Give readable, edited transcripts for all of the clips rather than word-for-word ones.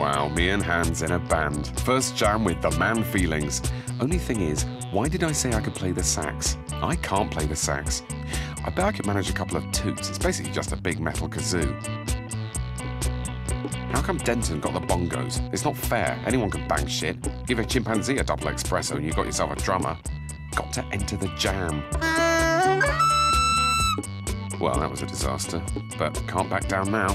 Wow, me and Hans in a band. First jam with the man feelings. Only thing is, why did I say I could play the sax? I can't play the sax. I bet I could manage a couple of toots. It's basically just a big metal kazoo. How come Denton got the bongos? It's not fair. Anyone can bang shit. Give a chimpanzee a double espresso and you've got yourself a drummer. Got to enter the jam. Well, that was a disaster, but can't back down now.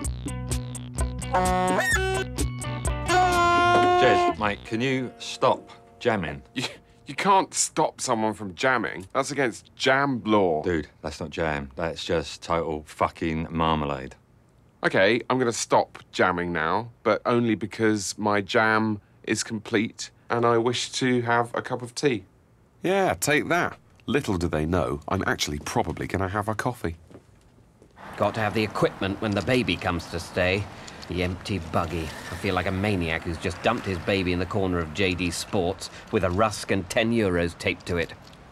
Jez, mate, can you stop jamming? You can't stop someone from jamming. That's against jam law. Dude, that's not jam. That's just total fucking marmalade. OK, I'm going to stop jamming now, but only because my jam is complete and I wish to have a cup of tea. Yeah, take that. Little do they know, I'm actually probably going to have a coffee. Got to have the equipment when the baby comes to stay. The empty buggy. I feel like a maniac who's just dumped his baby in the corner of JD Sports with a rusk and €10 taped to it.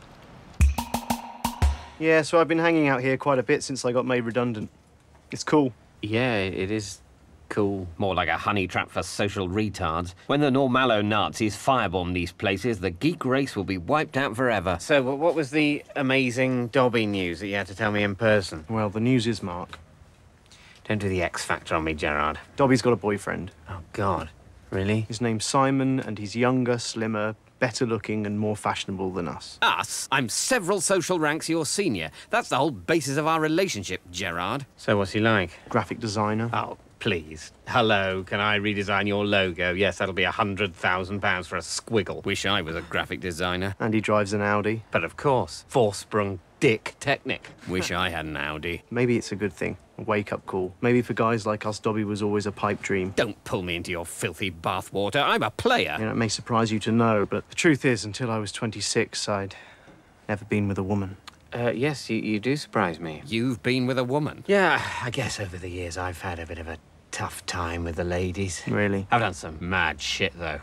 Yeah, so I've been hanging out here quite a bit since I got made redundant. It's cool. Yeah, it is cool. More like a honey trap for social retards. When the Normalo Nazis firebomb these places, the geek race will be wiped out forever. So, what was the amazing Dobby news that you had to tell me in person? Well, the news is, Mark. Don't do the X Factor on me, Gerard. Dobby's got a boyfriend. Oh, God. Really? His name's Simon, and he's younger, slimmer, better looking, and more fashionable than us. Us? I'm several social ranks your senior. That's the whole basis of our relationship, Gerard. So what's he like? Graphic designer. Oh, please. Hello, can I redesign your logo? Yes, that'll be £100,000 for a squiggle. Wish I was a graphic designer. And he drives an Audi. But of course, four-sprung dick Technic. Wish I had an Audi. Maybe it's a good thing. A wake-up call. Maybe for guys like us, Dobby was always a pipe dream. Don't pull me into your filthy bathwater. I'm a player. You know, it may surprise you to know, but the truth is, until I was 26, I'd never been with a woman. Yes, you do surprise me. You've been with a woman? Yeah, I guess over the years I've had a bit of a tough time with the ladies. Really? I've done some mad shit, though.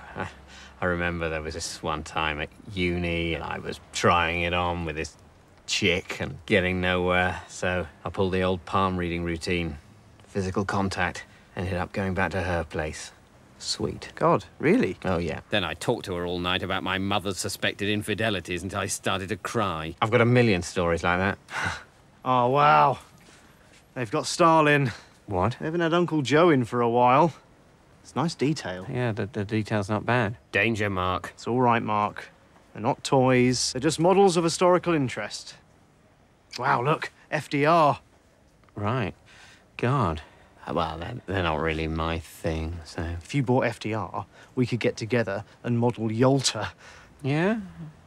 I remember there was this one time at uni, and I was trying it on with this chick and getting nowhere, so I pulled the old palm reading routine. Physical contact. Ended up going back to her place. Sweet. God, really? Oh, yeah. Then I talked to her all night about my mother's suspected infidelities until I started to cry. I've got a million stories like that. Oh, wow. They've got Stalin. What? They haven't had Uncle Joe in for a while. It's nice detail. Yeah, the detail's not bad. Danger, Mark. It's all right, Mark. They're not toys. They're just models of historical interest. Wow, look, FDR. Right. God. Well, they're not really my thing, so... If you bought FDR, we could get together and model Yolta. Yeah?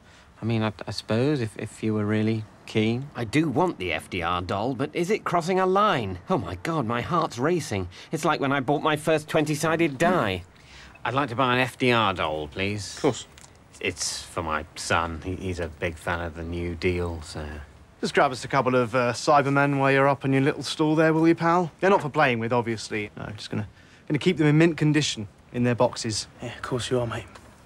I mean, I suppose if you were really keen. I do want the FDR doll, but is it crossing a line? Oh, my God, my heart's racing. It's like when I bought my first 20-sided die. I'd like to buy an FDR doll, please. Of course. It's for my son. He's a big fan of the New Deal, so... Just grab us a couple of Cybermen while you're up on your little stall there, will you, pal? They're not for playing with, obviously. No, just gonna keep them in mint condition in their boxes. Yeah, of course you are, mate.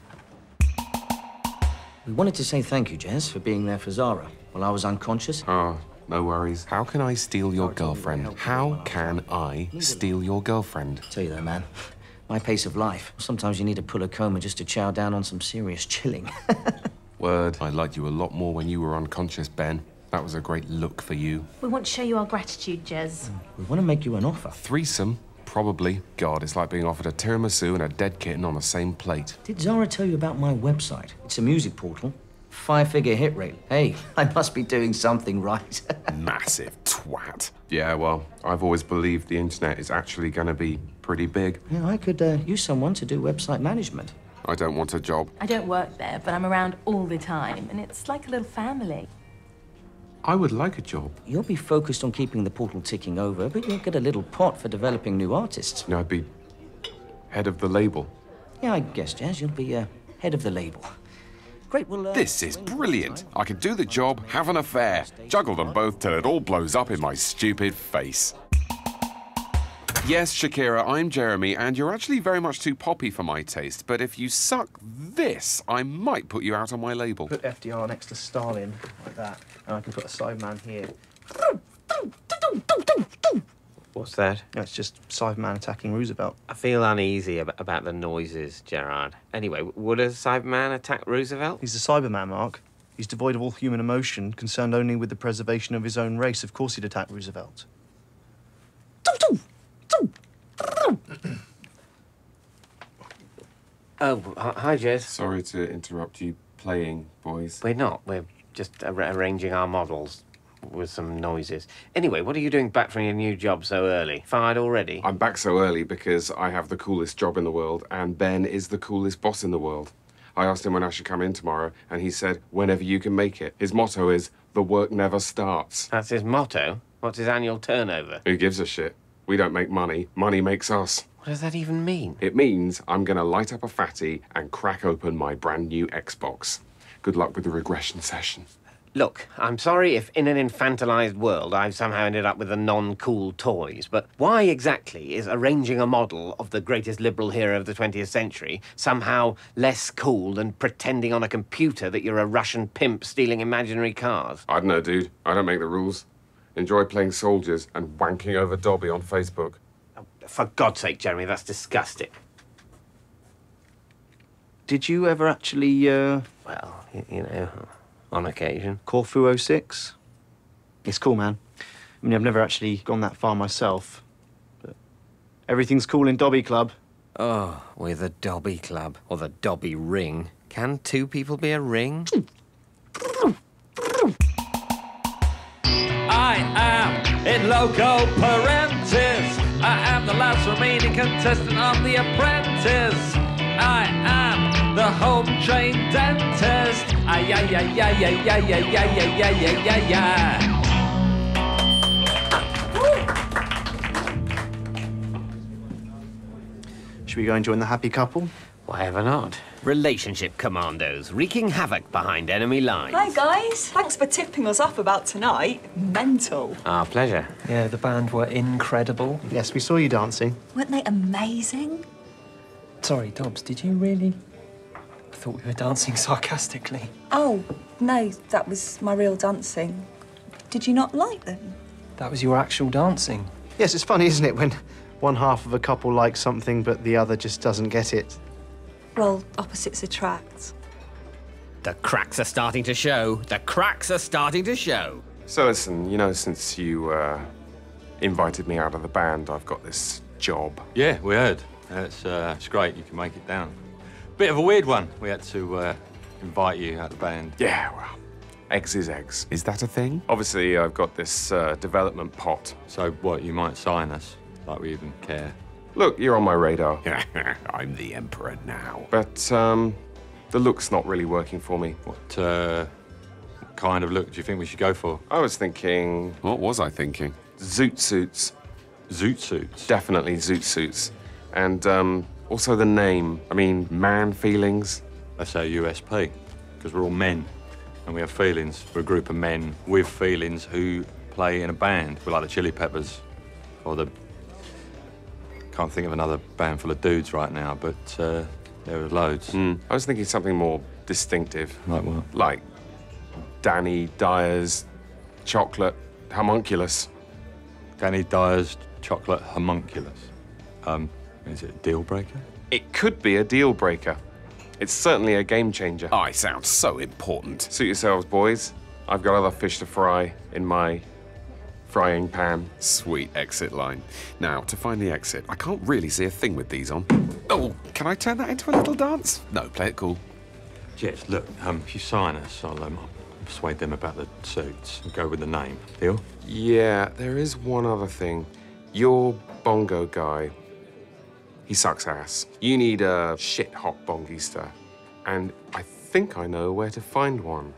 We wanted to say thank you, Jez, for being there for Zara while I was unconscious. Oh, no worries. How can I steal your girlfriend? How can I steal your girlfriend? Tell you though, man, my pace of life. Sometimes you need to pull a coma just to chow down on some serious chilling. Word. I liked you a lot more when you were unconscious, Ben. That was a great look for you. We want to show you our gratitude, Jez. We want to make you an offer. Threesome? Probably. God, it's like being offered a tiramisu and a dead kitten on the same plate. Did Zara tell you about my website? It's a music portal. 5-figure hit rate. Hey, I must be doing something right. Massive twat. Yeah, well, I've always believed the internet is actually going to be pretty big. Yeah, I could use someone to do website management. I don't want a job. I don't work there, but I'm around all the time, and it's like a little family. I would like a job. You'll be focused on keeping the portal ticking over, but you'll get a little pot for developing new artists. You know, I'd be head of the label. Yeah, I guess, Jez, you'll be head of the label. Great, well, This is brilliant. I could do the job, have an affair, juggle them both till it all blows up in my stupid face. Yes, Shakira, I'm Jeremy, and you're actually very much too poppy for my taste, but if you suck this, I might put you out on my label. Put FDR next to Stalin, like that. And I can put a Cyberman here. What What's that? No, it's just Cyberman attacking Roosevelt. I feel uneasy about the noises, Gerard. Anyway, would a Cyberman attack Roosevelt? He's a Cyberman, Mark. He's devoid of all human emotion, concerned only with the preservation of his own race. Of course he'd attack Roosevelt. Oh, hi, Jez. Sorry to interrupt you playing, boys. We're not. We're just arranging our models with some noises. Anyway, what are you doing back from your new job so early? Fired already? I'm back so early because I have the coolest job in the world and Ben is the coolest boss in the world. I asked him when I should come in tomorrow and he said, whenever you can make it. His motto is, the work never starts. That's his motto? What's his annual turnover? Who gives a shit? We don't make money. Money makes us. What does that even mean? It means I'm gonna light up a fatty and crack open my brand new Xbox. Good luck with the regression session. Look, I'm sorry if in an infantilized world I've somehow ended up with the non-cool toys, but why exactly is arranging a model of the greatest liberal hero of the 20th century somehow less cool than pretending on a computer that you're a Russian pimp stealing imaginary cars? I don't know, dude. I don't make the rules. Enjoy playing soldiers and wanking over Dobby on Facebook. Oh, for God's sake, Jeremy, that's disgusting. Did you ever actually, Well, you know, on occasion. Corfu 06? It's cool, man. I mean, I've never actually gone that far myself, but everything's cool in Dobby Club. Oh, with a Dobby Club, or the Dobby Ring. Can two people be a ring? I am in loco parentis. I am the last remaining contestant of The Apprentice. I am the home-trained dentist. Ay, ay, ay, ay, ay, ay, ay, ay, ay, ay, ay, ay. Should we go and join the happy couple? Why ever not? Relationship commandos, wreaking havoc behind enemy lines. Hi, guys. Thanks for tipping us off about tonight. Mental. Our pleasure. Yeah, the band were incredible. Yes, we saw you dancing. Weren't they amazing? Sorry, Dobbs, did you really? I thought we were dancing sarcastically. Oh, no, that was my real dancing. Did you not like them? That was your actual dancing. Yes, it's funny, isn't it, when one half of a couple likes something but the other just doesn't get it. Well, opposites attract. The cracks are starting to show. The cracks are starting to show. So listen, you know, since you invited me out of the band, I've got this job. Yeah, we heard. It's great you can make it down. Bit of a weird one. We had to invite you out of the band. Yeah, well, eggs is eggs. Is that a thing? Obviously, I've got this development pot. So what, you might sign us? Like we even care. Look, you're on my radar. I'm the emperor now. But the look's not really working for me. What kind of look do you think we should go for? I was thinking... What was I thinking? Zoot suits. Zoot suits? Definitely zoot suits. And also the name. I mean, man feelings. That's our USP, because we're all men and we have feelings. We're a group of men with feelings who play in a band. We're like the Chili Peppers or the... Can't think of another band full of dudes right now, but there are loads. I was thinking something more distinctive. Like what? Like Danny Dyer's Chocolate Homunculus. Danny Dyer's Chocolate Homunculus. Is it a deal breaker? It could be a deal breaker. It's certainly a game changer. I sound so important. Suit yourselves, boys. I've got other fish to fry in my frying pan. Sweet exit line. Now, to find the exit, I can't really see a thing with these on. Oh, can I turn that into a little dance? No, play it cool. Jess, look, if you sign us, I'll persuade them about the suits and go with the name. Deal? Yeah, there is one other thing. Your bongo guy, he sucks ass. You need a shit-hot bongista, and I think I know where to find one.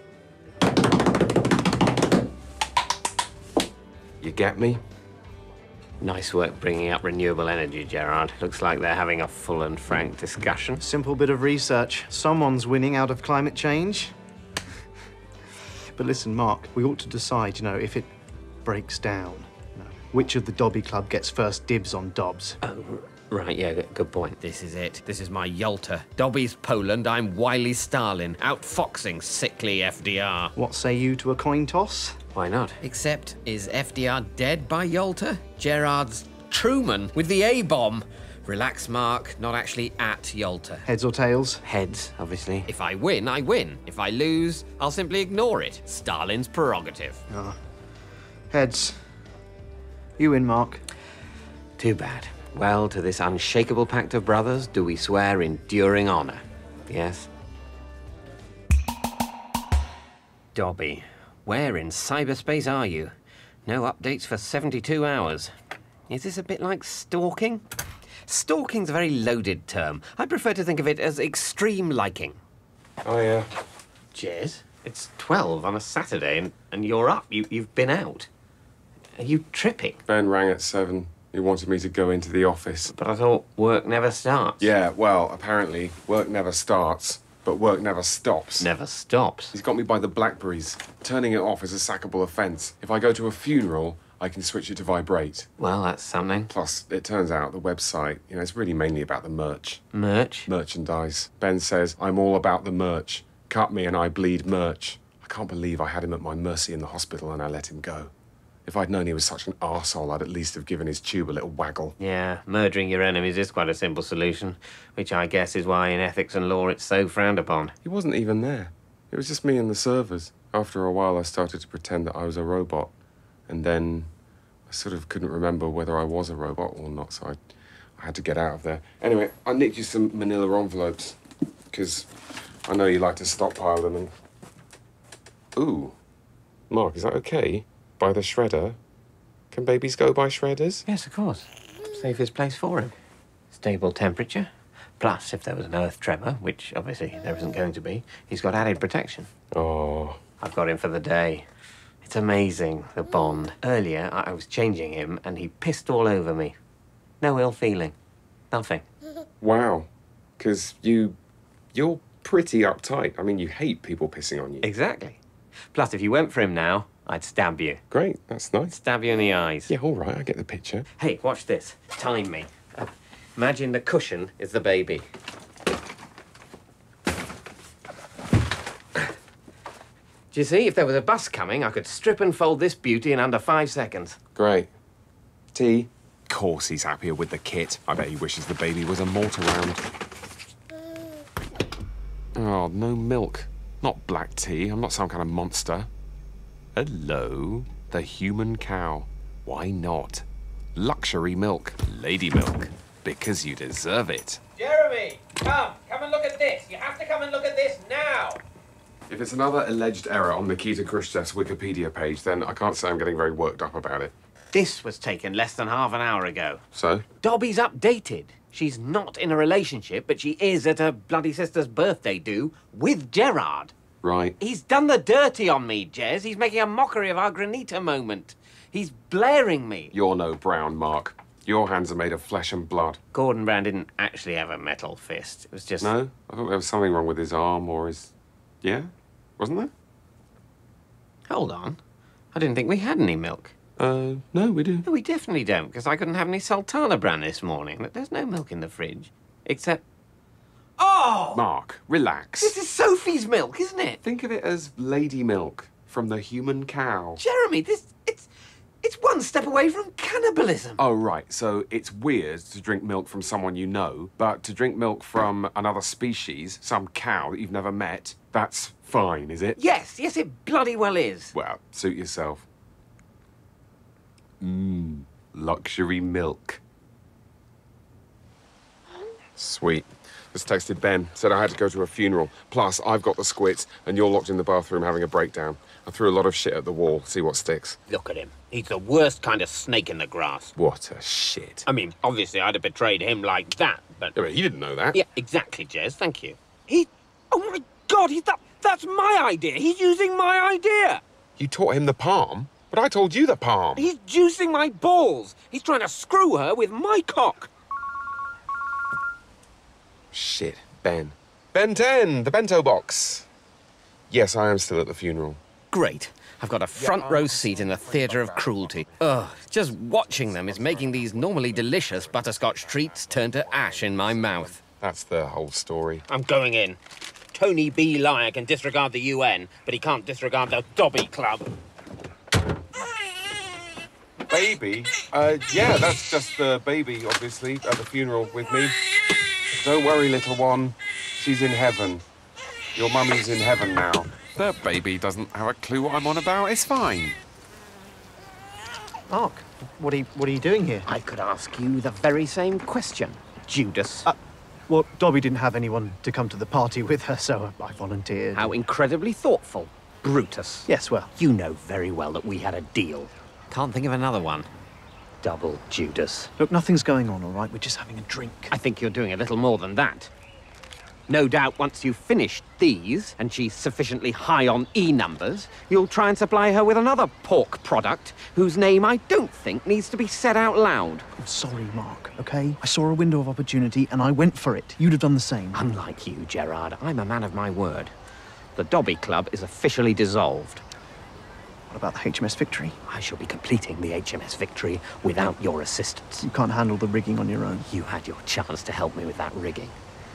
You get me? Nice work bringing up renewable energy, Gerard. Looks like they're having a full and frank discussion. Simple bit of research. Someone's winning out of climate change. But listen, Mark, we ought to decide, you know, if it breaks down, you know, which of the Dobby Club gets first dibs on Dobbs. Right, yeah, good point. This is it. This is my Yalta. Dobby's Poland, I'm wily Stalin, outfoxing sickly FDR. What say you to a coin toss? Why not? Except, is FDR dead by Yalta? Gerard's Truman with the A-bomb. Relax, Mark. Not actually at Yalta. Heads or tails? Heads, obviously. If I win, I win. If I lose, I'll simply ignore it. Stalin's prerogative. Ah. Heads. You win, Mark. Too bad. Well, to this unshakable pact of brothers do we swear enduring honor. Yes? Dobby, where in cyberspace are you? No updates for 72 hours. Is this a bit like stalking? Stalking's a very loaded term. I prefer to think of it as extreme liking. Oh, yeah. Jez, it's 12 on a Saturday and you're up. You've been out. Are you tripping? Ben rang at 7. He wanted me to go into the office. But I thought work never starts. Yeah, well, apparently, work never starts, but work never stops. Never stops? He's got me by the Blackberries. Turning it off is a sackable offence. If I go to a funeral, I can switch it to vibrate. Well, that's something. Plus, it turns out the website, it's really mainly about the merch. Merch? Merchandise. Ben says, I'm all about the merch. Cut me and I bleed merch. I can't believe I had him at my mercy in the hospital and I let him go. If I'd known he was such an arsehole, I'd at least have given his tube a little waggle. Yeah, murdering your enemies is quite a simple solution, which I guess is why in ethics and law it's so frowned upon. He wasn't even there. It was just me and the servers. After a while, I started to pretend that I was a robot. And then I sort of couldn't remember whether I was a robot or not, so I had to get out of there. Anyway, I nicked you some manila envelopes, because I know you like to stockpile them and... Ooh. Mark, is that okay? By the shredder? Can babies go by shredders? Yes, of course. Safest place for him. Stable temperature. Plus, if there was an earth tremor, which obviously there isn't going to be, he's got added protection. Oh. I've got him for the day. It's amazing, the bond. Earlier, I was changing him and he pissed all over me. No ill feeling. Nothing. Wow. Because you're pretty uptight. I mean, you hate people pissing on you. Exactly. Plus, if you went for him now, I'd stab you. Great, that's nice. Stab you in the eyes. Yeah, all right, I get the picture. Hey, watch this. Time me. Imagine the cushion is the baby. Do you see? If there was a bus coming, I could strip and fold this beauty in under 5 seconds. Great. Tea? Of course he's happier with the kit. I bet he wishes the baby was a mortar round. Oh, no milk. Not black tea. I'm not some kind of monster. Hello, the human cow. Why not? Luxury milk, lady milk, because you deserve it. Jeremy, come and look at this. You have to come and look at this now. If it's another alleged error on Nikita Khrushchev's Wikipedia page, then I can't say I'm getting very worked up about it. This was taken less than half an hour ago. So? Dobby's updated. She's not in a relationship, but she is at her bloody sister's birthday do with Gerard. Right. He's done the dirty on me, Jez. He's making a mockery of our Granita moment. He's blaring me. You're no Brown, Mark. Your hands are made of flesh and blood. Gordon Brown didn't actually have a metal fist. It was just... No? I thought there was something wrong with his arm or his... Yeah? Wasn't there? Hold on. I didn't think we had any milk. No, we do. No, we definitely don't, because I couldn't have any Sultana Bran this morning. There's no milk in the fridge. Except... Oh! Mark, relax. This is Sophie's milk, isn't it? Think of it as lady milk from the human cow. Jeremy, it's one step away from cannibalism. Oh, right. So it's weird to drink milk from someone you know, but to drink milk from another species, some cow that you've never met, that's fine, is it? Yes, it bloody well is. Well, suit yourself. Luxury milk. Sweet. Just texted Ben, said I had to go to a funeral. Plus, I've got the squits, and you're locked in the bathroom having a breakdown. I threw a lot of shit at the wall, see what sticks. Look at him. He's the worst kind of snake in the grass. What a shit. I mean, obviously I'd have betrayed him like that, but... Yeah, but he didn't know that. Yeah, exactly, Jez, thank you. Oh my God, that's my idea. He's using my idea. You taught him the palm, but I told you the palm. He's juicing my balls. He's trying to screw her with my cock. Shit, Ben. Ben 10, the bento box. Yes, I am still at the funeral. Great. I've got a front row seat in the theatre of cruelty. Ugh, just watching them is making these normally delicious butterscotch treats turn to ash in my mouth. That's the whole story. I'm going in. Tony B. Lyer can disregard the UN, but he can't disregard the Dobby Club. Baby? Yeah, that's just the baby, obviously, at the funeral with me. Don't worry, little one. She's in heaven. Your mummy's in heaven now. The baby doesn't have a clue what I'm on about. It's fine. Mark, what are you doing here? I could ask you the very same question, Judas. Well, Dobby didn't have anyone to come to the party with her, so I volunteered. How incredibly thoughtful, Brutus. Yes, well... You know very well that we had a deal. Can't think of another one. Double Judas. Look, nothing's going on, all right? We're just having a drink. I think you're doing a little more than that. No doubt once you've finished these, and she's sufficiently high on E-numbers, you'll try and supply her with another pork product whose name I don't think needs to be said out loud. I'm sorry, Mark, OK? I saw a window of opportunity and I went for it. You'd have done the same. Unlike you, Gerard, I'm a man of my word. The Dobby Club is officially dissolved. What about the HMS Victory? I shall be completing the HMS Victory without your assistance. You can't handle the rigging on your own. You had your chance to help me with that rigging.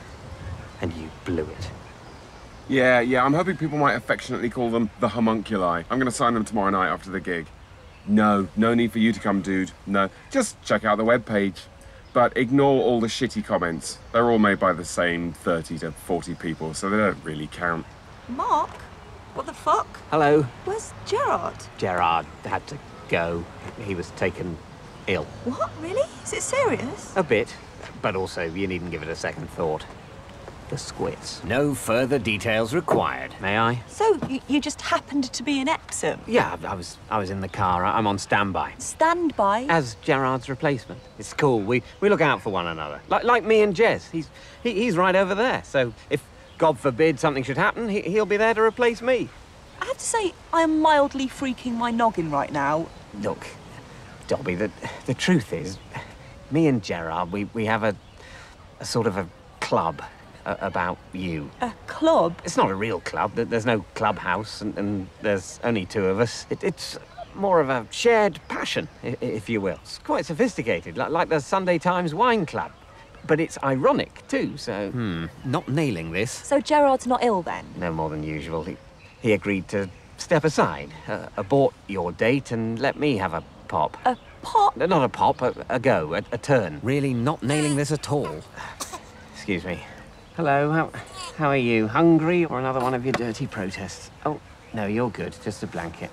And you blew it. Yeah, I'm hoping people might affectionately call them the homunculi. I'm going to sign them tomorrow night after the gig. No need for you to come, dude. No, just check out the webpage. But ignore all the shitty comments. They're all made by the same 30 to 40 people, so they don't really count. Mark? What the fuck? Hello. Where's Gerard? Gerard had to go. He was taken ill. What? Really? Is it serious? A bit. But also, you needn't give it a second thought. The squits. No further details required. May I? So, you just happened to be in Epsom? Yeah, I was in the car. I'm on standby. Standby? As Gerard's replacement. It's cool. We look out for one another. Like me and Jez. He's right over there. So if, God forbid, something should happen, he'll be there to replace me. I have to say, I am mildly freaking my noggin right now. Look, Dobby, the truth is, me and Gerard, we have a sort of a club about you. A club? It's not a real club. There's no clubhouse, and there's only two of us. It's more of a shared passion, if you will. It's quite sophisticated, like the Sunday Times Wine Club. But it's ironic, too, so... Not nailing this. So Gerard's not ill, then? No more than usual. He agreed to step aside, abort your date, and let me have a pop. A pop? Not a pop, a go, a turn. Really not nailing this at all. Excuse me. Hello, how are you? Hungry or another one of your dirty protests? Oh, no, you're good. Just a blanket.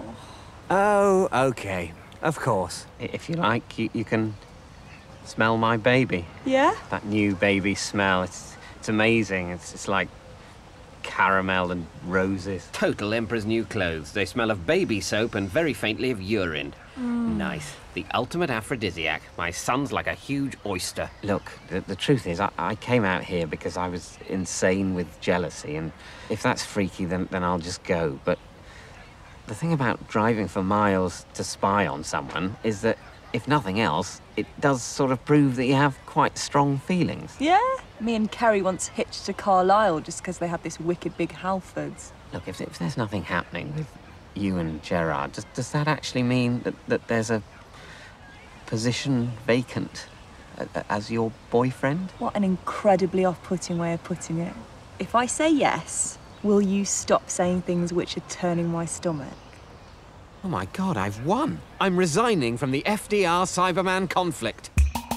Oh, okay. Of course. If you like, you can smell my baby. Yeah? That new baby smell. It's amazing. It's like caramel and roses. Total Emperor's new clothes. They smell of baby soap and very faintly of urine. Nice. The ultimate aphrodisiac. My son's like a huge oyster. Look, the truth is, I came out here because I was insane with jealousy, and if that's freaky, then I'll just go. But the thing about driving for miles to spy on someone is that, if nothing else, it does sort of prove that you have quite strong feelings. Yeah? Me and Kerry once hitched to Carlisle just because they had this wicked big Halfords. Look, if there's nothing happening with you and Gerard, does that actually mean that there's a position vacant as your boyfriend? What an incredibly off-putting way of putting it. If I say yes, will you stop saying things which are turning my stomach? Oh my God, I've won. I'm resigning from the FDR Cyberman conflict.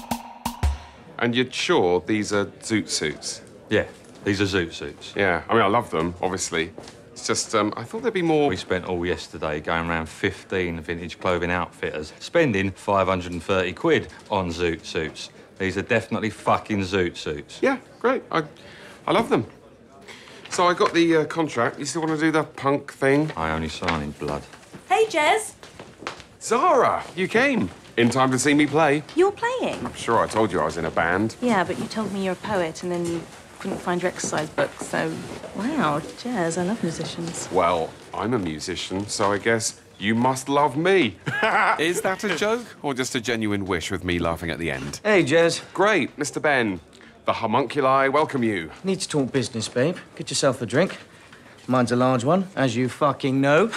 And you're sure these are zoot suits? Yeah, these are zoot suits. Yeah, I mean, I love them, obviously. It's just, I thought there'd be more... We spent all yesterday going around 15 vintage clothing outfitters, spending 530 quid on zoot suits. These are definitely fucking zoot suits. Yeah, great. I love them. So I got the contract. You still want to do the punk thing? I only sign in blood. Hey, Jez. Zara, you came. In time to see me play. You're playing? I'm sure I told you I was in a band. Yeah, but you told me you're a poet and then you couldn't find your exercise book, so... Wow, Jez, I love musicians. Well, I'm a musician, so I guess you must love me. Is that a joke or just a genuine wish with me laughing at the end? Hey, Jez. Great, Mr. Ben. The homunculi welcome you. Need to talk business, babe. Get yourself a drink. Mine's a large one, as you fucking know.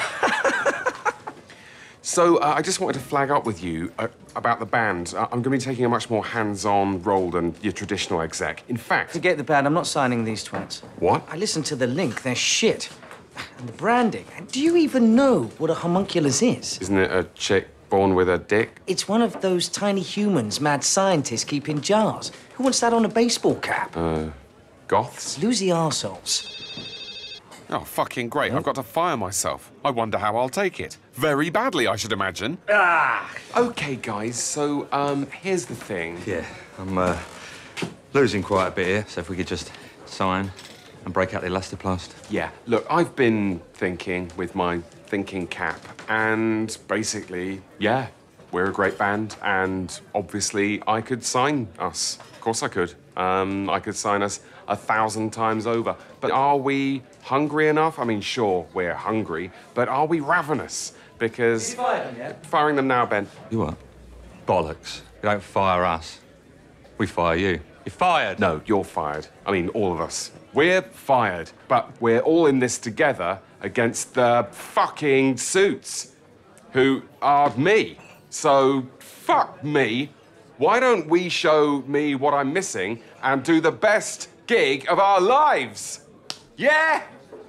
So, I just wanted to flag up with you about the band. I'm going to be taking a much more hands-on role than your traditional exec. In fact... Forget the band. I'm not signing these twats. What? I listened to the link. They're shit. And the branding. Do you even know what a homunculus is? Isn't it a chick Born with a dick? It's one of those tiny humans mad scientists keep in jars. Who wants that on a baseball cap? Goths? Losey arseholes. Oh, fucking great. I've got to fire myself. I wonder how I'll take it. Very badly, I should imagine. OK, guys, so, here's the thing. Yeah, I'm losing quite a bit here, so if we could just sign and break out the elastoplast. Yeah, look, I've been thinking with my thinking cap, and basically, yeah, we're a great band, and obviously I could sign us. Of course I could. I could sign us 1,000 times over. But are we hungry enough? I mean, sure, we're hungry, but are we ravenous? Because... Have you fired them yet? Firing them now, Ben. You what? Bollocks. You don't fire us. We fire you. You're fired. No, you're fired. I mean, all of us. We're fired, but we're all in this together against the fucking suits, who are me. So, fuck me. Why don't we show me what I'm missing and do the best gig of our lives? Yeah?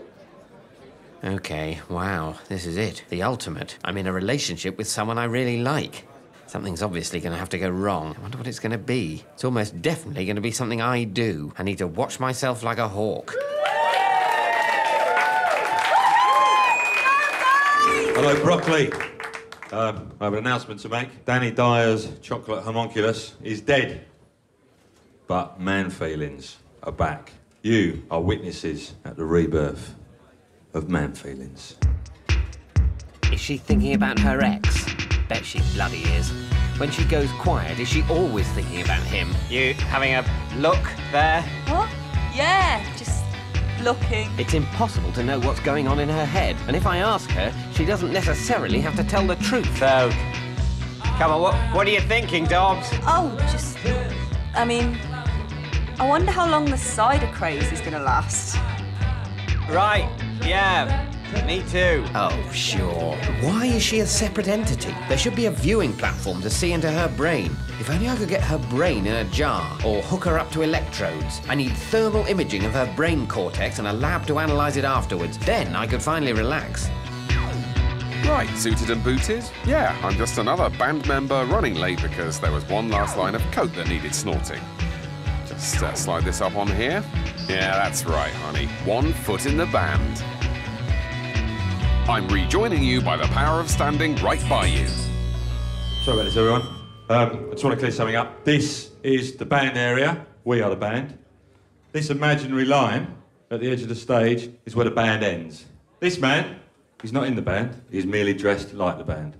Okay, wow, this is it. The ultimate. I'm in a relationship with someone I really like. Something's obviously going to have to go wrong. I wonder what it's going to be. It's almost definitely going to be something I do. I need to watch myself like a hawk. Hello, Broccoli. I have an announcement to make. Danny Dyer's chocolate homunculus is dead. But man feelings are back. You are witnesses at the rebirth of man feelings. Is she thinking about her ex? Bet she bloody is. When she goes quiet, is she always thinking about him? You having a look there? What? Yeah, just looking. It's impossible to know what's going on in her head, and if I ask her, she doesn't necessarily have to tell the truth. So, come on, what are you thinking, Dobbs? Oh, just... I mean, I wonder how long the cider craze is going to last. Right, yeah, me too. Oh, sure. Why is she a separate entity? There should be a viewing platform to see into her brain. If only I could get her brain in a jar or hook her up to electrodes. I need thermal imaging of her brain cortex and a lab to analyze it afterwards. Then I could finally relax. Right, suited and booted? Yeah, I'm just another band member running late because there was one last line of coke that needed snorting. Just slide this up on here. Yeah, that's right, honey. 1 foot in the band. I'm rejoining you by the power of standing right by you. Sorry about this, everyone. I just want to clear something up. This is the band area. We are the band. This imaginary line at the edge of the stage is where the band ends. This man, he's not in the band. He's merely dressed like the band.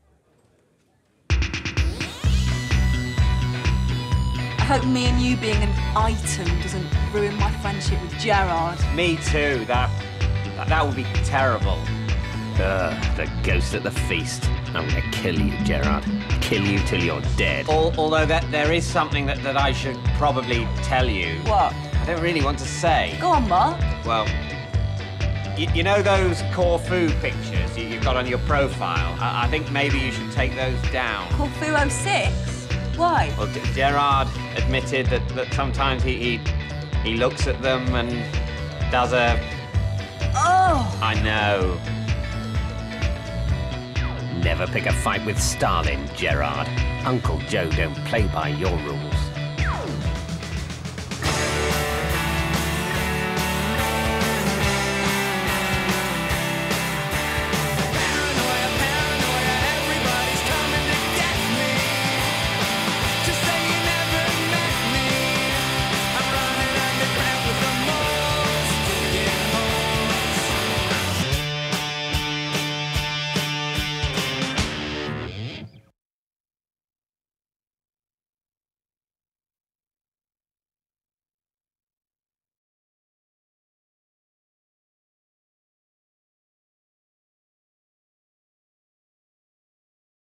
I hope me and you being an item doesn't ruin my friendship with Gerard. Me too. That would be terrible. The ghost at the feast. I'm gonna kill you, Gerard. Kill you till you're dead. Although there is something that I should probably tell you. What? I don't really want to say. Go on, Mark. Well, you know those Corfu pictures you've got on your profile? I think maybe you should take those down. Corfu 06? Why? Well, Gerard admitted that sometimes he looks at them and does a... Oh! I know. Never pick a fight with Stalin, Gerard. Uncle Joe don't play by your rules.